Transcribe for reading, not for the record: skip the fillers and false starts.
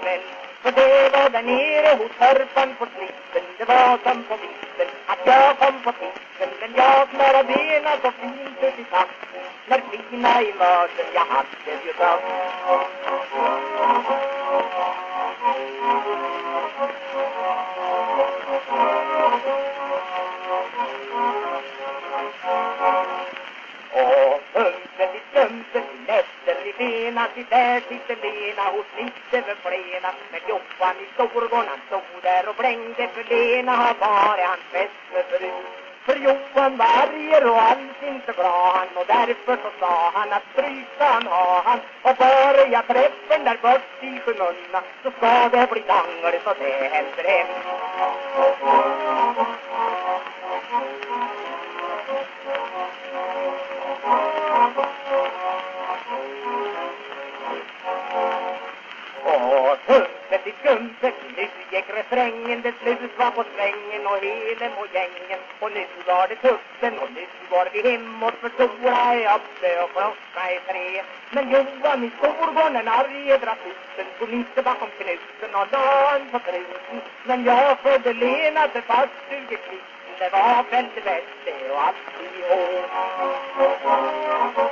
kväll. För det var där nere hos hörpan på sliten. Det var som på viten att jag kom på titten. Men jag snöra bena så fint ut i takt. När fina i mörden jag hade bjudit upp. Och pumpen i stumpen nätter i bena. Där sitter Lena hos Nisse med flena. Men Johan i Storgården han stod där och blängde. För Lena har varit hans bästa förut. För Johan var arger och alls inte glad. Och därför så sa han att stryka han ha han. Och bara jag träffen där bort i sjömunna så ska det bli tangel så det händer hem. Humpet i gumpet, nu gick refrängen, det slut var på svängen och hela mojängen. Och nu var det tuppen och nu var vi hemåt för stora i uppe och klocka i 3. Men Johan i Storgården arge dra tusen, kom inte bakom knuten och dagen på truten. Men jag födde Lena till faststugekvisten, det var väl det bästa och allt i år.